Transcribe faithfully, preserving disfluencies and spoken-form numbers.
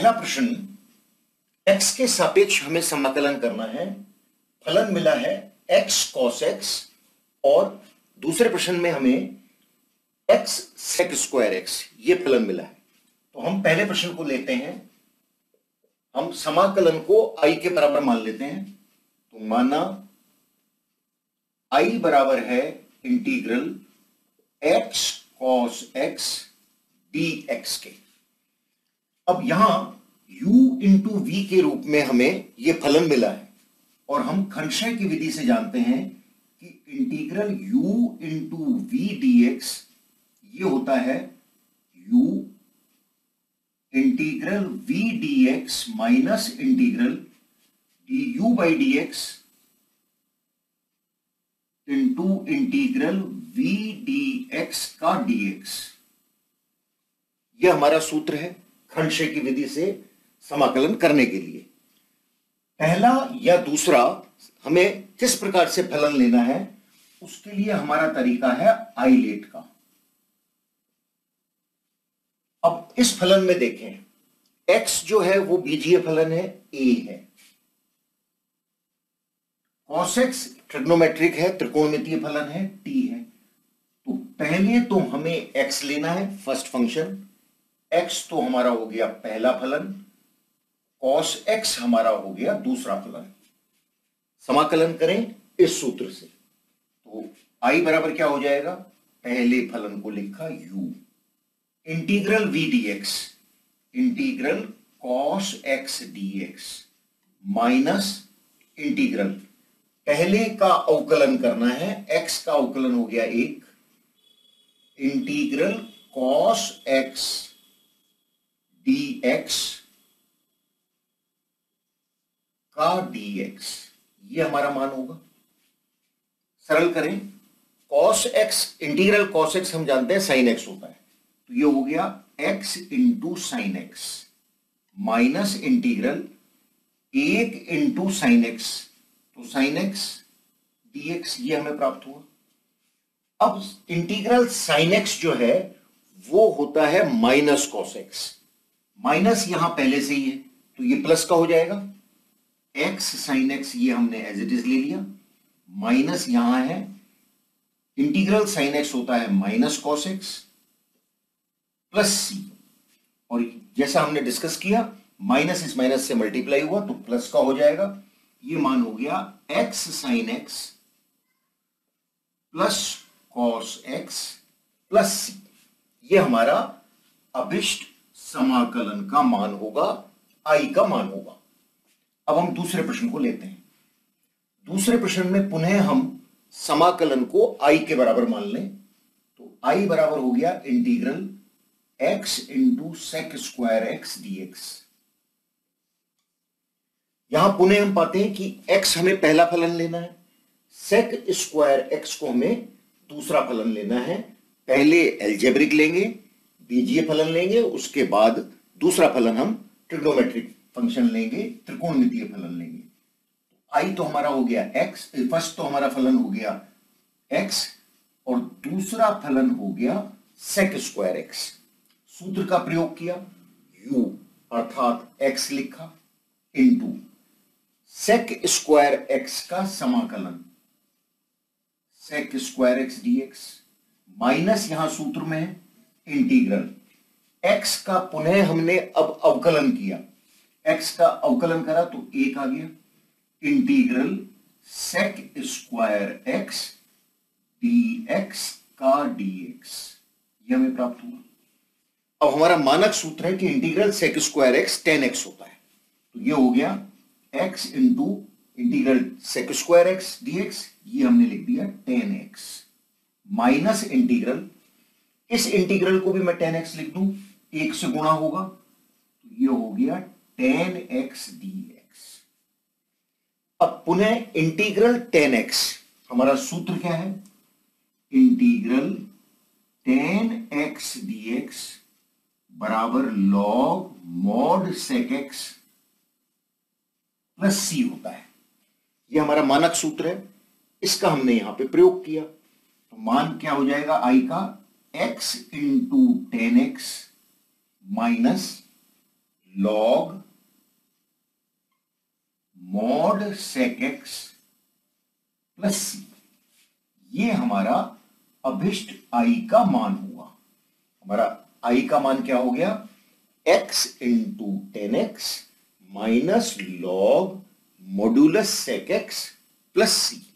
पहला प्रश्न, x के सापेक्ष हमें समाकलन करना है। फलन मिला है x cos x और दूसरे प्रश्न में हमें x sec स्क्वायर x ये फलन मिला है। तो हम पहले प्रश्न को लेते हैं। हम समाकलन को i के बराबर मान लेते हैं। तो माना i बराबर है integral x cos x dx के। अब यहां u इंटू वी के रूप में हमें यह फलन मिला है और हम खंडशः की विधि से जानते हैं कि integral u into V dx ये होता है u integral v dx minus integral du by dx into integral v dx का dx। यह हमारा सूत्र है खंडशः की विधि से समाकलन करने के लिए। पहला या दूसरा हमें किस प्रकार से फलन लेना है उसके लिए हमारा तरीका है आइलेट का। अब इस फलन में देखें, x जो है वो बीजीय फलन है, a है। cos x ट्रिग्नोमेट्रिक है, त्रिकोणमितीय फलन है, t है। तो पहले तो हमें x लेना है, फर्स्ट फंक्शन। x तो हमारा हो गया पहला फलन, cos x हमारा हो गया दूसरा फलन। समाकलन करें इस सूत्र से तो i बराबर क्या हो जाएगा, पहले फलन को लिखा u integral v dx integral cos x dx minus integral पहले का अवकलन करना है, x का अवकलन हो गया एक, इंटीग्रल cos x dx का dx, ये हमारा मान होगा। सरल करें, cos x integral cos x हम जानते हैं sin x होता है, तो ये हो गया x into sine X minus integral एक इंटू साइन एक्स, तो साइन एक्स dx ये हमें प्राप्त हुआ। अब इंटीग्रल साइन एक्स जो है वो होता है माइनस कॉस एक्स, माइनस यहां पहले से ही है तो ये प्लस का हो जाएगा। x साइन एक्स ये हमने एज इट इज ले लिया, माइनस यहां है इंटीग्रल साइन एक्स होता है minus cos X plus C, और जैसा हमने डिस्कस किया माइनस इस माइनस से मल्टीप्लाई हुआ तो प्लस का हो जाएगा। ये मान हो गया x sine X plus cos X plus C, ये हमारा अभिष्ट समाकलन का मान होगा, i का मान होगा। अब हम दूसरे प्रश्न को लेते हैं। दूसरे प्रश्न में पुनः हम समाकलन को i के बराबर मान लें तो i बराबर हो गया integral x into sec square X dx। यहां पुनः हम पाते हैं कि x हमें पहला फलन लेना है, सेक स्क्वायर x को हमें दूसरा फलन लेना है। पहले एल्जेब्रिक लेंगे, बीजीय फलन लेंगे, उसके बाद दूसरा फलन हम ट्रिग्नोमेट्रिक फंक्शन लेंगे, त्रिकोणमितीय फलन लेंगे। आई तो हमारा हो गया x, फर्स्ट तो हमारा फलन हो गया x और दूसरा फलन हो गया सेक स्क्वायर x। सूत्र का प्रयोग किया, u अर्थात x लिखा इंटू सेक स्क्वायर x का समाकलन sec square X dx minus यहां सूत्र में है इंटीग्रल x का पुनः हमने अब अवकलन किया, x का अवकलन करा तो एक आ गया integral sec square X dx का dx, यह हमें प्राप्त हुआ। अब हमारा मानक सूत्र है कि integral sec square X tan X होता है, तो ये हो गया x into integral sec square X dx, ये हमने लिख दिया टेन एक्स माइनस इंटीग्रल, इस इंटीग्रल को भी मैं टेन एक्स लिख दूं, एक से गुणा होगा तो ये हो गया टेन एक्स dx। अब पुनः इंटीग्रल टेन एक्स, हमारा सूत्र क्या है, इंटीग्रल टेन एक्स dx बराबर log mod sec X plus C होता है। यह हमारा मानक सूत्र है, इसका हमने यहां पे प्रयोग किया तो मान क्या हो जाएगा आई का, x into tan X minus log mod sec X plus C, ये हमारा अभिष्ट आई का मान हुआ। हमारा आई का मान क्या हो गया? x into tan X minus log modulus sec X plus सी।